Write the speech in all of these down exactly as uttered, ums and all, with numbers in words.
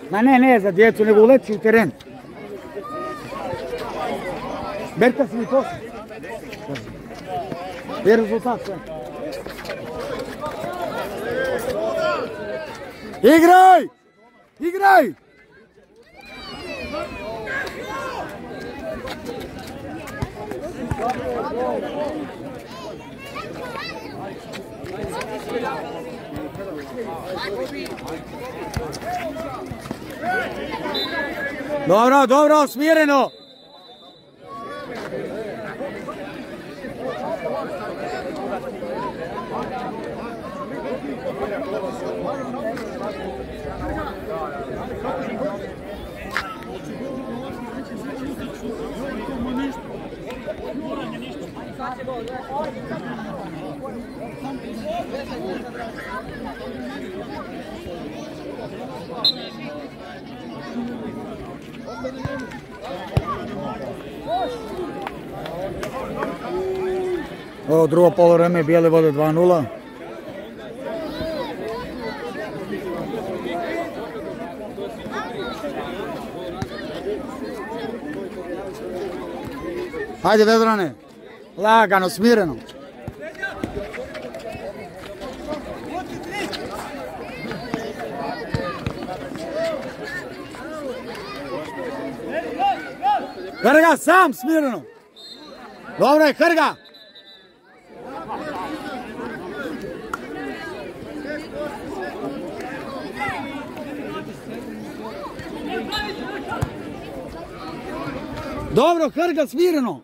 Ma ne, ne za djecu, nego uleti u teren. Berka si mi poslije. Je rezultat sve. Igraj! Igraj! Dobro, dobro, smireno. Ovo drugo polovreme, Bijele vode dva nula. Hajde Vedrane, lagano, smireno. Hrga, sam, smireno. Dobro je, Hrga. Dobro, Hrga, smireno.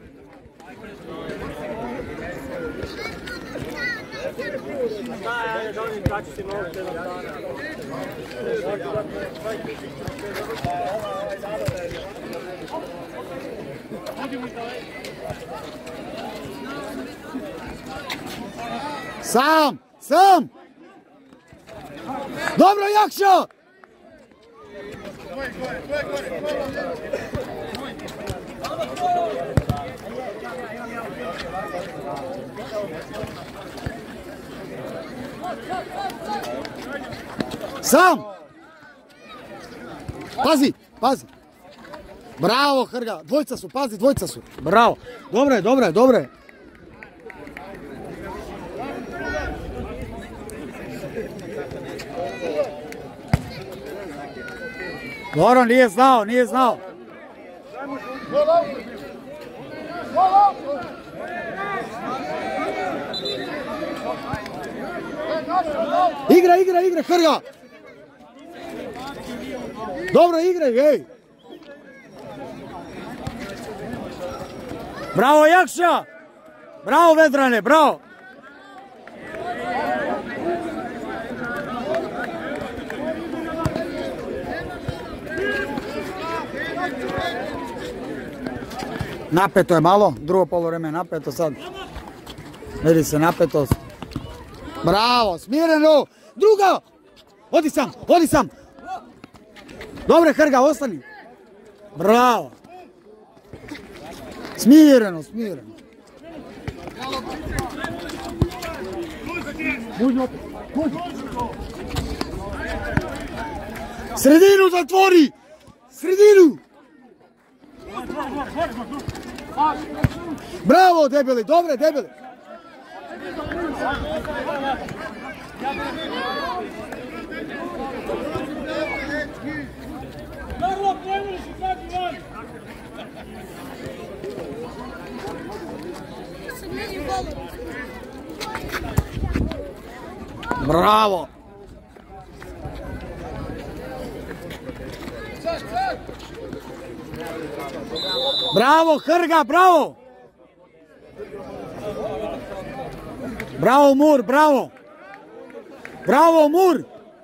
Sam, sam. Dobro, Jakša. Sam! Pazi, pazi. Bravo, Hrga. Dvojca su, pazi, dvojca su. Bravo. Dobro je, dobro je, dobro je. Dobro, nije znao, nije znao. Igra, igra, igra, Hrga. Dobro, igraj, ej. Bravo, Jakša. Bravo, Vedrane, bravo. Napeto je malo, drugo polovreme je napeto sad. Vidi se napetost. Bravo, smireno. Druga. Odi sam, odi sam. Dobre, Hrga, ostani. Bravo. Smireno, smireno. Sredinu zatvori. Sredinu. Bravo, debeli, dobre, debeli. Bravo. Bravo, Hrga, bravo. Bravo, Mur, bravo. Bravo, Mur.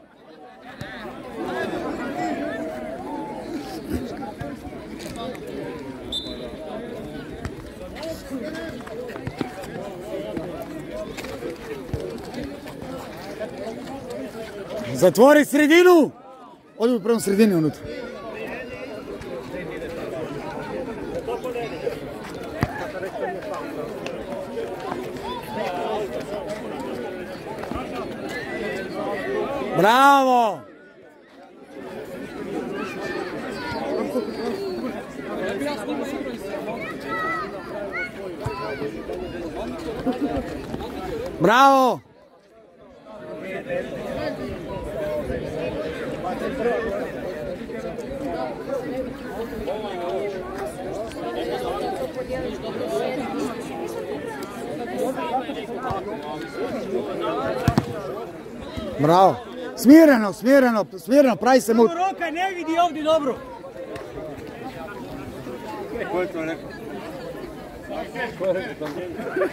Zatvori sredinu. Odi u prvom sredini unutra. Bravo! Bravo! Bravo! Smireno, smireno, smireno, pravi se mut. Roka ne vidi ovdje dobro. Ko je to rekao? Ko je rekao tamo?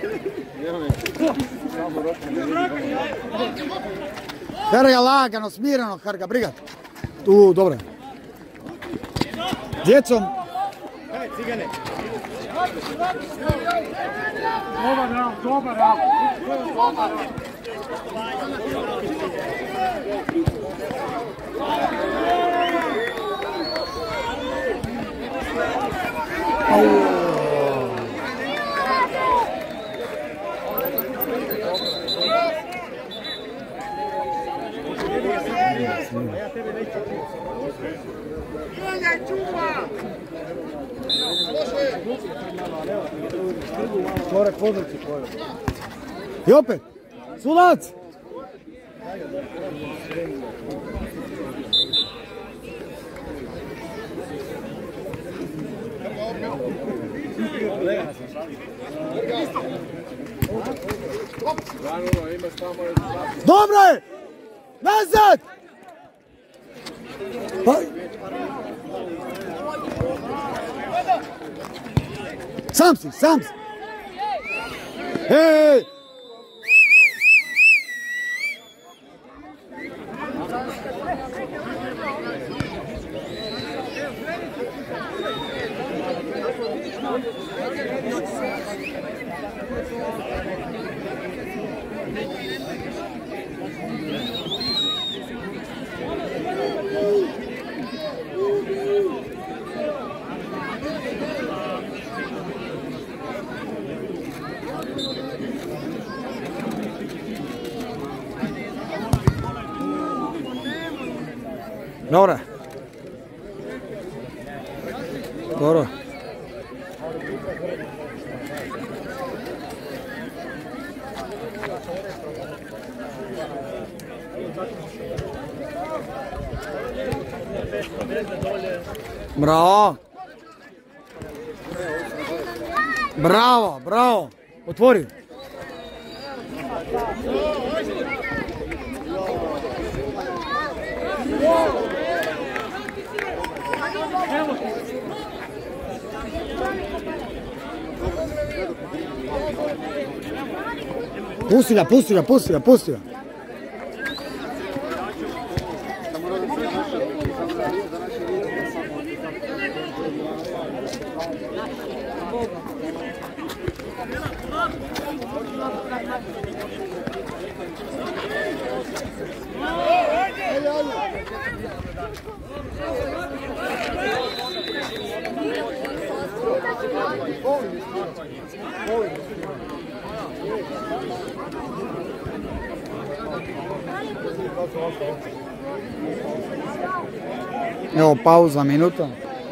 Samo Roka ne vidi. Hrga lagano, smireno, Hrga, briga. Tu, dobro. Djecom. Hej, cigane. Dobar rad, dobar rad. Dobar rad. I opet, sudac! Dobro je! Nazad! Pa... Sam si, sam si! Hej! Dobro. Dobro. Bravo. Bravo, bravo. Otvori. Pusti ga, pusti ga, pusti ga, pusti ga. Evo pauza, minuta.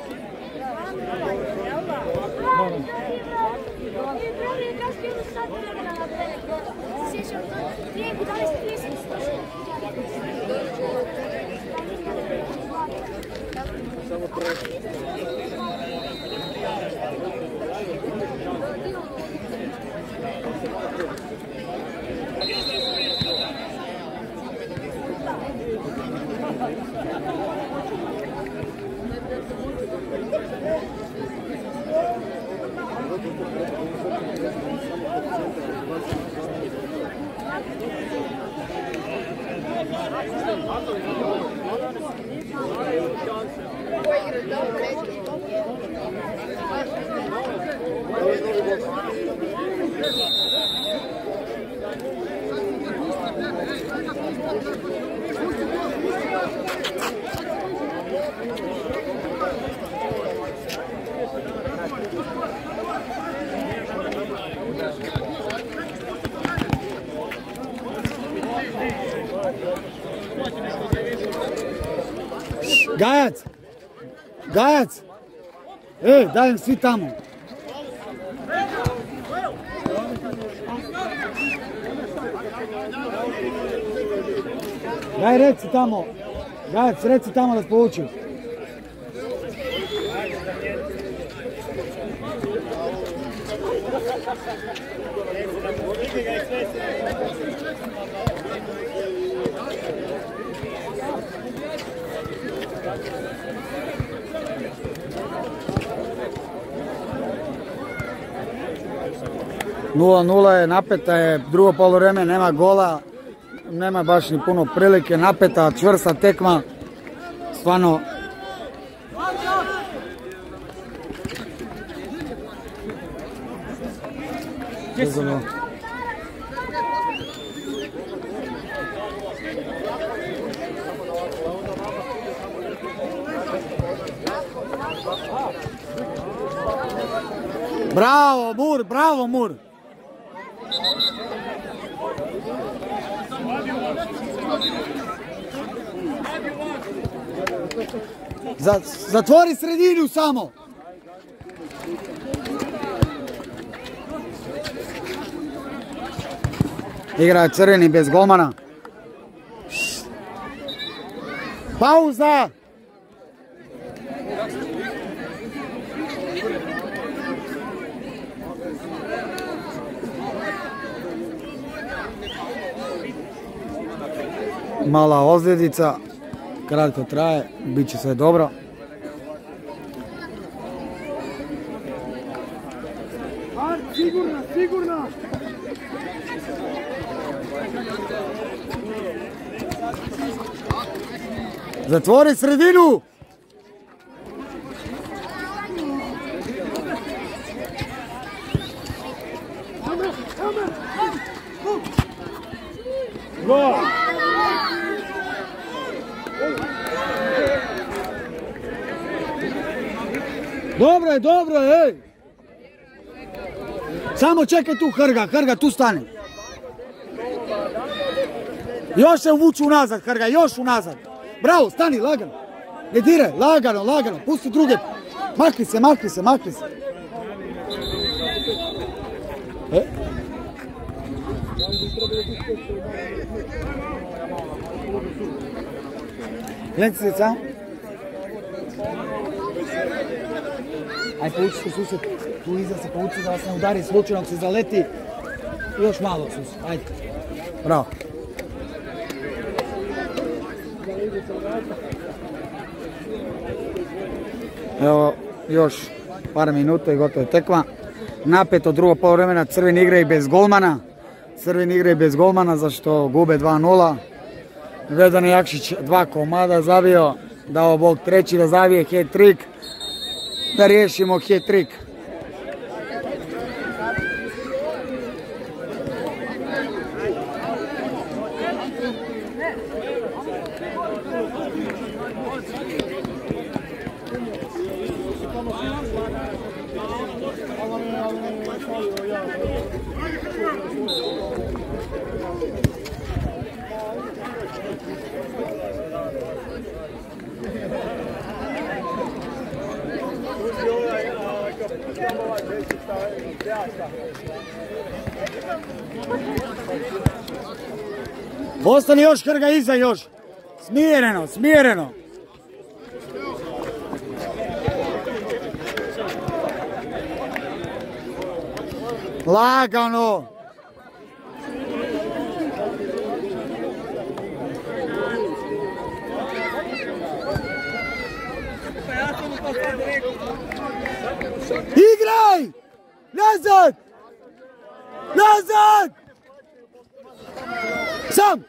Gajac! Gajac! Ej, dajem svi tamo! Daj reci tamo. Gajac, reci tamo da povuči. nula nula je, napeta je, drugo poluvreme, nema gola, nema baš ni puno prilike, napeta, čvrsta tekma, stvarno. Bravo, Mur, bravo, Mur. Zatvori sredinu samo. Igra crveni bez golmana. Pauza. Mala ozljedica, kratko traje, bit će sve dobro. Sigurno, sigurno! Zatvori sredinu! Dobro je, dobro je, ej! Samo čekaj tu, Hrga, Hrga, tu stani. Još se uvuči unazad, Hrga, još unazad. Bravo, stani, lagano. Ne diraj, lagano, lagano, pusti druge. Makli se, makli se, makli se. E? Gledajte se samo. Aj, povuči se sused, tu iza se povuči da vas ne udari, slučajno se zaleti. Još malo sused, ajde. Bravo. Evo, još par minuta i gotovo je tekma. Napeto drugo poluvremena, Crveni igra i bez golmana. Crveni igra i bez golmana, zašto gube dva nula. Vedan Jakšić dva komada zabio, dao Bog treći da zavije hat-trick. Da riješimo hat-trick. Ostani još, Hrga, iza još. Smireno, smireno. Lagano. Igraj! Nazad! Nazad! Sam!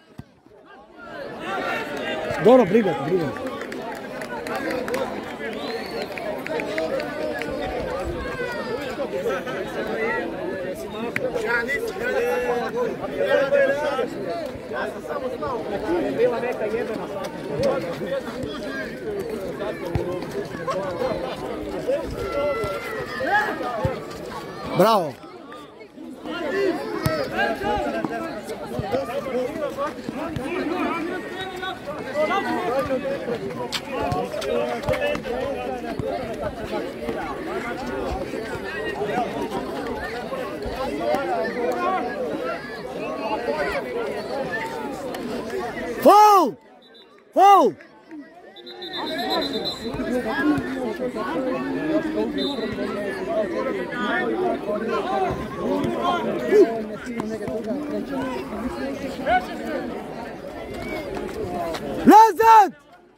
Dobro, brigaj, brigaj. Bravo! Foul! Bravo! Nazad!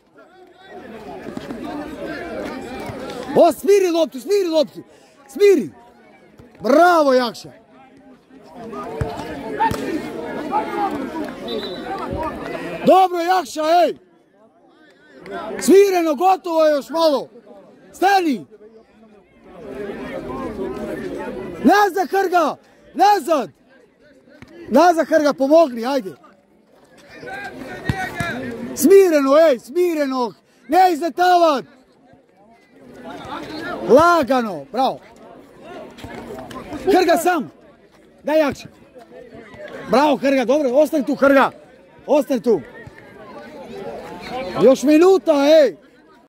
O, smiri loptu, smiri loptu! Smiri! Bravo, Jakša! Dobro, Jakša, ej! Svireno, gotovo je još malo! Stani! Nazad, Hrga! Nazad! Nazad, Hrga, pomogni, ajde! Smireno, ej, smireno! Ne izletavat! Lagano, bravo! Hrga sam! Daj Jakša! Bravo, Hrga, dobro, ostani tu, Hrga! Ostani tu! Još minuta, ej!